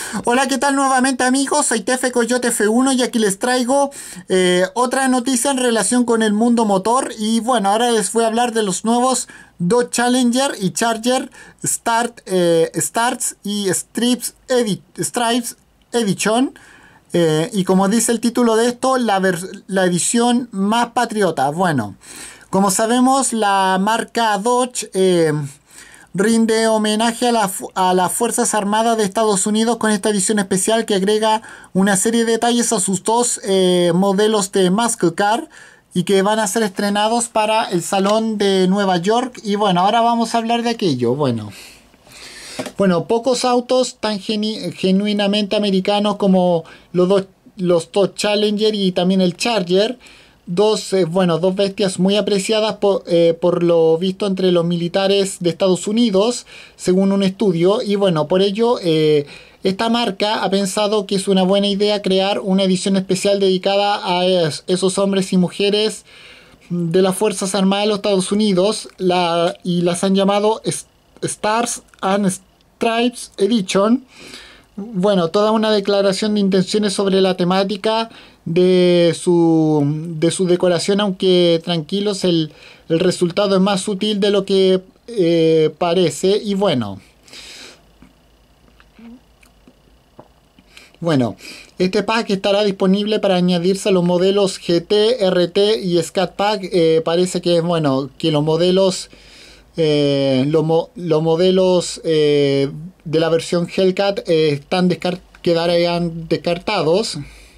Hola, ¿qué tal nuevamente amigos? Soy Tefe Coyote F1 y aquí les traigo otra noticia en relación con el mundo motor. Y bueno, ahora les voy a hablar de los nuevos Dodge Challenger y Charger Starts y Stripes Edition. Y como dice el título de esto, la edición más patriota. Bueno, como sabemos, la marca Dodge rinde homenaje a las Fuerzas Armadas de Estados Unidos con esta edición especial que agrega una serie de detalles a sus dos modelos de Muscle Car y que van a ser estrenados para el Salón de Nueva York. Y bueno, ahora vamos a hablar de aquello. Bueno, pocos autos tan genuinamente americanos como los dos Challenger y también el Charger. Dos bestias muy apreciadas por lo visto entre los militares de Estados Unidos, según un estudio. Y bueno, por ello, esta marca ha pensado que es una buena idea crear una edición especial dedicada a esos hombres y mujeres de las Fuerzas Armadas de los Estados Unidos, y las han llamado Stars and Stripes Edition. Bueno, toda una declaración de intenciones sobre la temática de su decoración, aunque tranquilos, el resultado es más sutil de lo que parece. Y bueno, este pack estará disponible para añadirse a los modelos GT, RT y Scat Pack. Parece que que los modelos de la versión Hellcat quedarán descartados.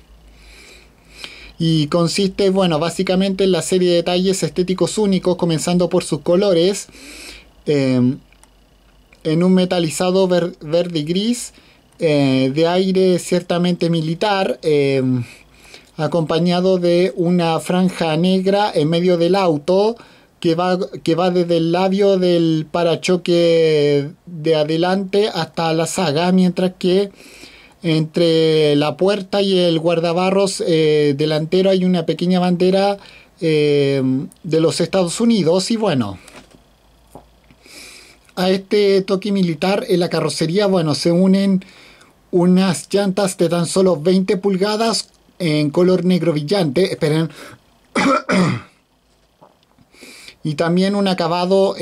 Y consiste, básicamente en la serie de detalles estéticos únicos, comenzando por sus colores, en un metalizado verde y gris, de aire ciertamente militar, acompañado de una franja negra en medio del auto, que va desde el labio del parachoque de adelante hasta la saga, mientras que entre la puerta y el guardabarros delantero hay una pequeña bandera de los Estados Unidos. Y bueno, a este toque militar en la carrocería, se unen unas llantas de tan solo 20 pulgadas en color negro brillante. Esperen. Y también un acabado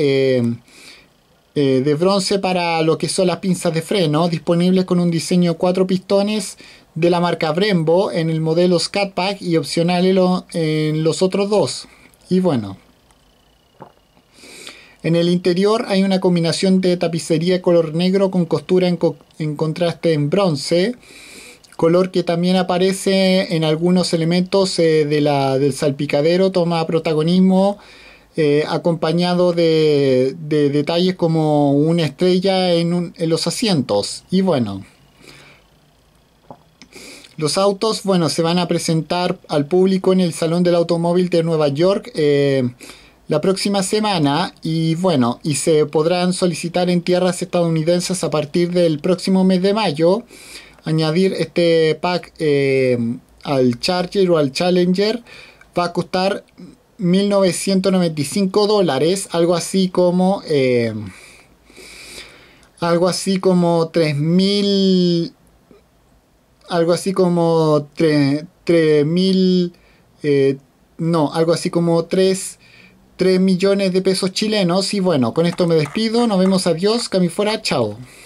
de bronce para lo que son las pinzas de freno, disponibles con un diseño 4 pistones de la marca Brembo en el modelo Scat Pack y opcional en los otros dos. Y bueno, en el interior hay una combinación de tapicería color negro con costura en contraste en bronce, color que también aparece en algunos elementos del salpicadero. Toma protagonismo acompañado de detalles como una estrella en los asientos. Y bueno, los autos se van a presentar al público en el Salón del Automóvil de Nueva York la próxima semana. Y se podrán solicitar en tierras estadounidenses a partir del próximo mes de mayo. Añadir este pack al Charger o al Challenger va a costar $1.995, algo así como 3.000, algo así como 3.000, no, algo así como 3 millones de pesos chilenos. Y bueno, con esto me despido, nos vemos, adiós, que a mí fuera, chao.